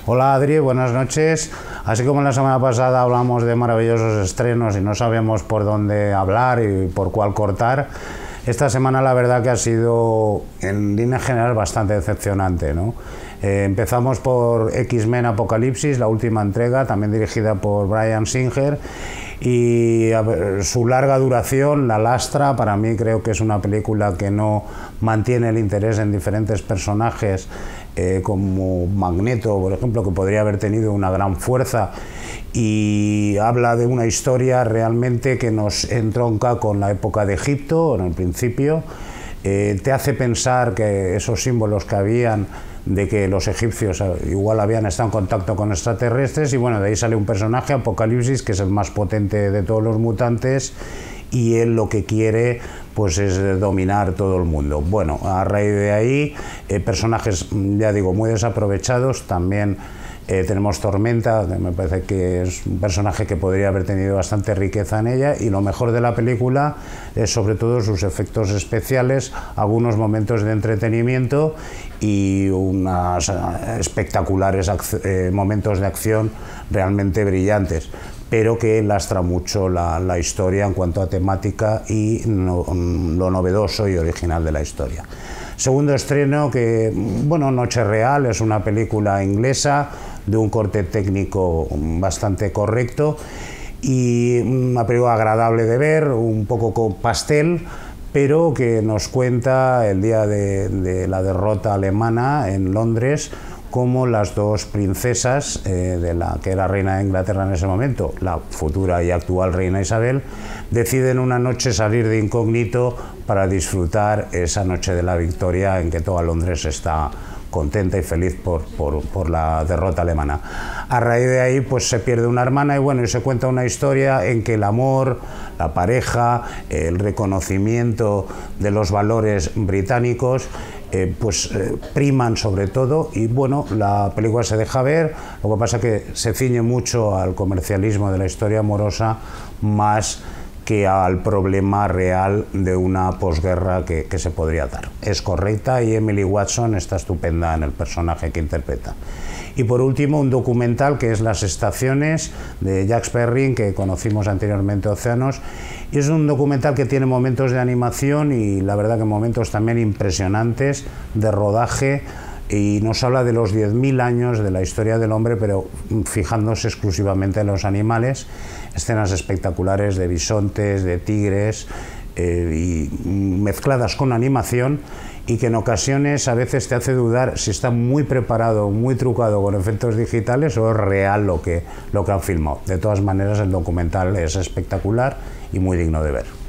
Hola Adri, buenas noches. Así como la semana pasada hablamos de maravillosos estrenos y no sabíamos por dónde hablar y por cuál cortar, esta semana la verdad que ha sido en línea general bastante decepcionante, ¿no? Empezamos por X-Men Apocalipsis, la última entrega, también dirigida por Bryan Singer, y su larga duración la lastra. Para mí creo que es una película que no mantiene el interés en diferentes personajes, como Magneto, por ejemplo, que podría haber tenido una gran fuerza, y habla de una historia realmente que nos entronca con la época de Egipto en el principio. Te hace pensar que esos símbolos que habían de que los egipcios igual habían estado en contacto con extraterrestres, y bueno, de ahí sale un personaje, Apocalipsis, que es el más potente de todos los mutantes, y él lo que quiere pues es dominar todo el mundo. Bueno, a raíz de ahí, personajes, ya digo, muy desaprovechados. También tenemos Tormenta, que me parece que es un personaje que podría haber tenido bastante riqueza en ella, y lo mejor de la película es sobre todo sus efectos especiales, algunos momentos de entretenimiento y unos espectaculares momentos de acción realmente brillantes, pero que lastra mucho la historia en cuanto a temática y lo novedoso y original de la historia. Segundo estreno, que, bueno, Noche Real, es una película inglesa de un corte técnico bastante correcto y una película agradable de ver, un poco con pastel, pero que nos cuenta el día de la derrota alemana en Londres, cómo las dos princesas, de la que era reina de Inglaterra en ese momento, la futura y actual reina Isabel, deciden una noche salir de incógnito para disfrutar esa noche de la victoria en que toda Londres está contenta y feliz por la derrota alemana. A raíz de ahí pues se pierde una hermana y bueno, y se cuenta una historia en que el amor, la pareja, el reconocimiento de los valores británicos priman sobre todo, y bueno, la película se deja ver. Lo que pasa es que se ciñe mucho al comercialismo de la historia amorosa más que al problema real de una posguerra que se podría dar. Es correcta y Emily Watson está estupenda en el personaje que interpreta. Y por último, un documental que es Las Estaciones, de Jack Sperring, que conocimos anteriormente, Océanos, y es un documental que tiene momentos de animación y la verdad que momentos también impresionantes de rodaje, y nos habla de los 10.000 años de la historia del hombre, pero fijándose exclusivamente en los animales. Escenas espectaculares de bisontes, de tigres, y mezcladas con animación, y que en ocasiones a veces te hace dudar si está muy preparado, muy trucado con efectos digitales, o es real lo que han filmado. De todas maneras, el documental es espectacular y muy digno de ver.